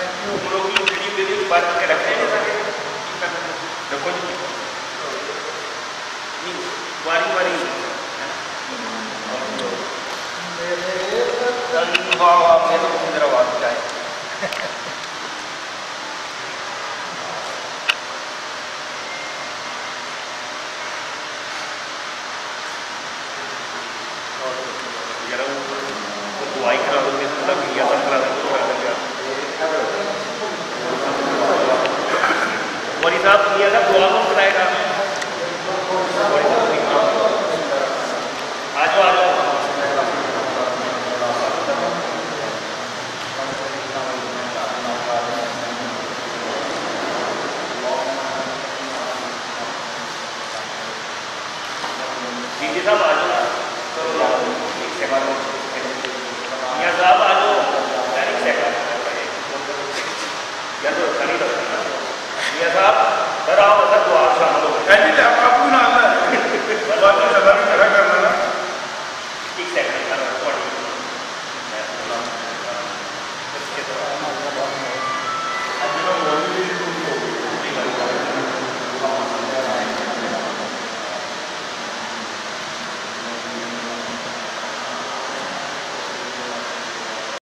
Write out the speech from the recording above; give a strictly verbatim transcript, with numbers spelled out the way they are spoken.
تم لوگ کی ویڈیو ویڈیو بات کر کے رکھتے ہیں رکھو جی باری باری میرا آواز کیا ہے دعائی کرا دو گے تو کرا دیں موری صاحب یہ اگر دعا کون کرائے گا آ جاؤ آ جاؤ جی جی صاحب آ جاؤ ایک سیکنڈ میاں صاحب آ جاؤ ایک سیکنڈ یا تو خرید میاں صاحب سر آؤ سر دعا شامل ہو آپ